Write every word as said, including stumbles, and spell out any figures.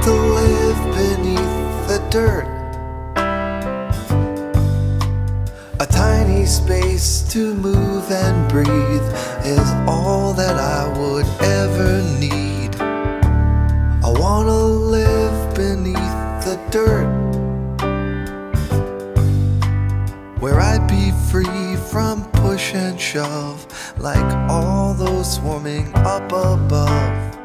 to live beneath the dirt, a tiny space to move and breathe is all that I would ever need. I wanna live beneath the dirt, where I'd be free from push and shove, like all those swarming up above.